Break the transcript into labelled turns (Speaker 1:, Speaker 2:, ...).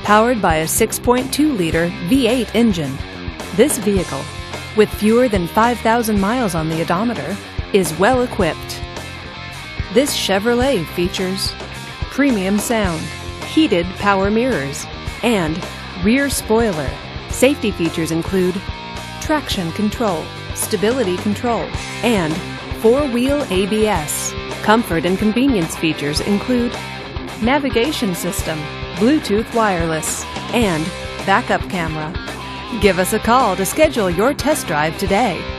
Speaker 1: powered by a 6.2-liter V8 engine. This vehicle, with fewer than 5,000 miles on the odometer, is well equipped. This Chevrolet features premium sound, heated power mirrors, and rear spoiler. Safety features include traction control, stability control, and four-wheel ABS. Comfort and convenience features include navigation system, Bluetooth wireless, and backup camera. Give us a call to schedule your test drive today.